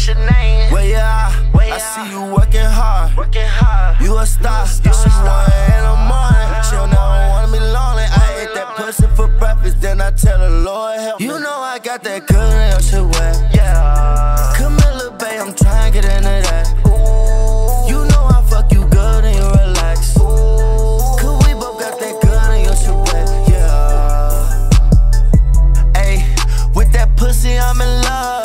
What's your name? Where you are? I see you working hard. You a star. It's 1 in the morning. She'll never wanna be lonely. I ate that pussy for breakfast, then I tell her, Lord help me. You know I got that good in your shit wet. Yeah. Come here, little babe, I'm trying to get into that. Ooh. You know I fuck you good and you relax. Ooh. Cause we both got that good in your shit wet. Yeah. Ayy, with that pussy I'm in love.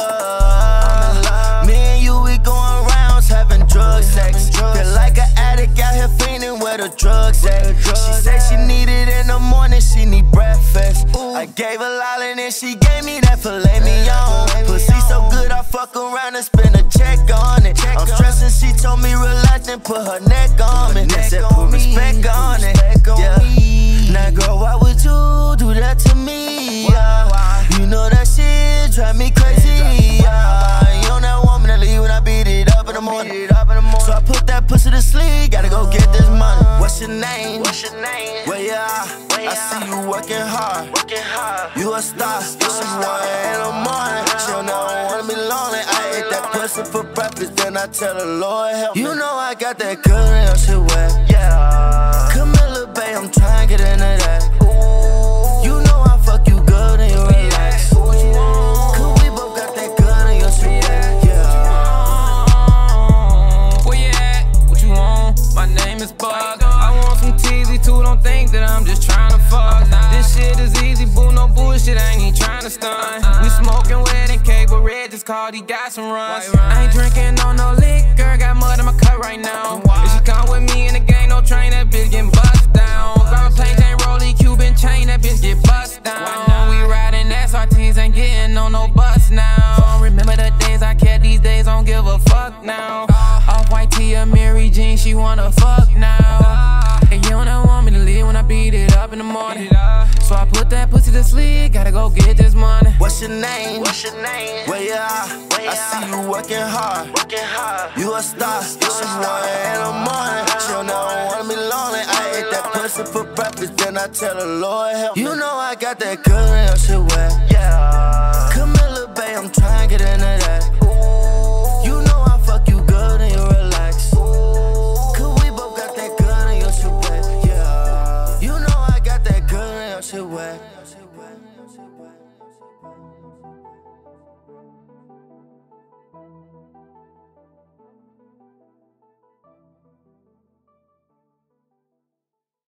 Me and you, we going rounds having drug sex. Feel like an addict out here fiending where the drugs at. She say she need it in the morning, she need breakfast. I gave her lolly and then she gave me that filet mignon. Pussy so good I fuck around and spend a check on it. I'm stressing, she told me relax and put her neck on me. Said put respect on it. Yeah. Now girl, why would you do that to me? You know that shit drive me crazy. You don't ever want me to leave when I beat it up in the morning. So I put that pussy to sleep, gotta go get this money. What's your name? Where you are? I see you working hard. You a star. It's 1 in the morning. She'll never wanna be lonely. I ate that pussy for breakfast, then I tell her, Lord help me. You know I got that good in your shit wet. Yeah. Come here, little babe, I'm trying to get into that. Ooh. You know I fuck you good and you relax. Ooh. Cause we both got that good in your shit wet. Yeah. Where you at? What you want? My name is Bug. I want some TZ too, don't think that I'm just trying to fuck. This shit is easy, boo, no bullshit, I ain't even trying to stun. We smoking wedding cake, but Red just called, he got some runs. I ain't drinking on no liquor, got mud in my cup right now. If she come with me in the gang, no train, that bitch getting bust down. Grab a plain Jane, rollie, Cuban chain, that bitch get bust down. We riding SRTs, ain't getting on no bus now. Remember the days I kept, these days don't give a fuck now. Off-white tee or Mary Jean, she wanna fuck now. And you don't ever want me to leave when I beat it up in the morning. So I put that pussy to sleep, gotta go get this money. What's your name? Where you are? I see you working hard. You a star. It's 1 in the morning. She'll never wanna be lonely. I ate that pussy for breakfast, then I tell her, Lord help me. You know I got that good in your shit wet. Yeah. Come here, little babe, I'm trying to get into that. Ooh. You know I fuck you good and you relax. Ooh. Cause we both got that good in your shit wet. Yeah. You know I got that good in your shit wet.